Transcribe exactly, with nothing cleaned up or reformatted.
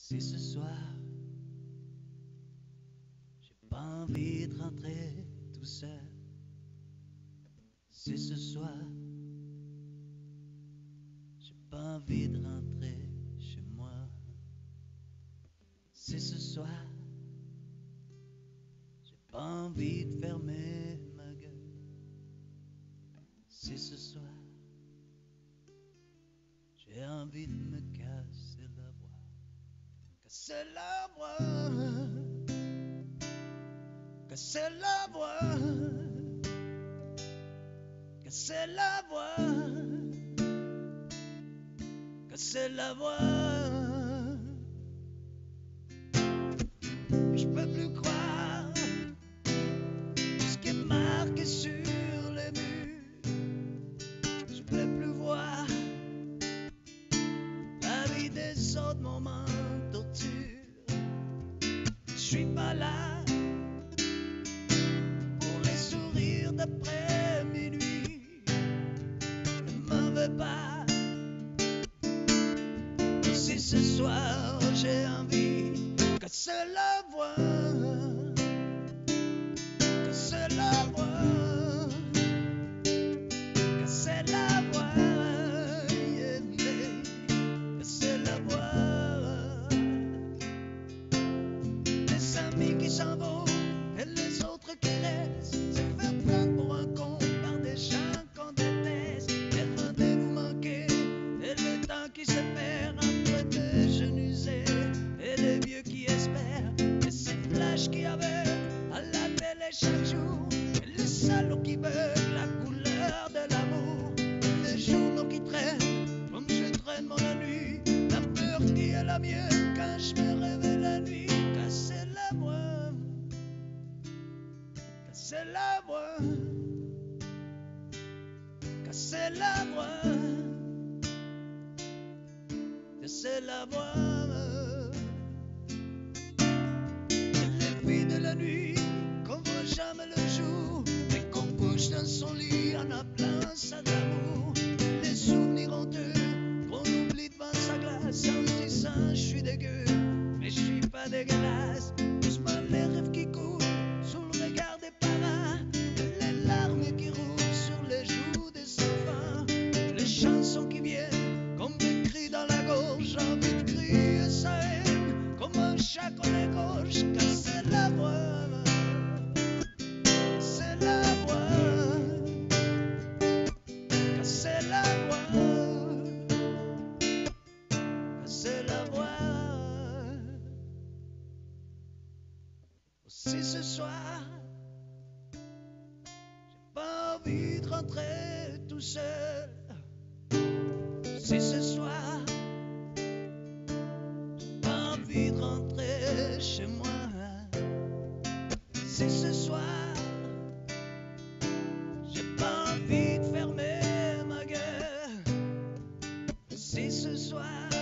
Si ce soir, j'ai pas envie de rentrer tout seul. Si ce soir, j'ai pas envie de rentrer chez moi. Si ce soir, j'ai pas envie de fermer ma gueule. Si ce soir, j'ai envie de me casser la voix. Casser la voix, casser la voix, casser la voix, casser la voix. Je peux plus croire ce qui est marqué sur les murs. Je peux plus voir la vie des autres moments de torture. Je suis pas là pour les sourires d'après minuit. Ne m'en veux pas si ce soir j'ai envie de casser la voix, casser la voix, casser la voix, yeah, yeah, casser la voix. Les amis qui s'en vont et les autres qui restent, se faire prendre pour un con par des gens qu'on déteste. Les rendez-vous manqués et le temps qui se perd entre deux jeunes usés et des vieux qui espèrent. Et ces flashs qui aveuglent à la télé chaque jour, et les salauds qui veulent la couleur de l'amour, et les journaux qui traînent comme je traîne mon ennui, la peur qui est la mienne quand je me réveille la nuit. Casser la voix, casser la voix, casser la voix, casser la voix. Les filles de la nuit qu'on voit jamais le jour, mais qu'on couche dans son lit en appelant ça d'amour. Les souvenirs honteux qu'on oublie devant sa glace en se disant je suis dégueu, mais je suis pas dégueulasse. Doucement les rêves qui coulent sous le regard des parents, et les larmes qui roulent sur les joues des enfants. Les chansons qui viennent comme des cris dans la gorge, j'ai envie de crier sa haine comme un chat qu'on égorge. Casser la voix, casser la voix, casser la voix, casser la voix. Si ce soir, j'ai pas envie de rentrer tout seul. Si ce soir, j'ai pas envie de rentrer chez moi. Si ce soir, j'ai pas envie de fermer ma gueule. Si ce soir,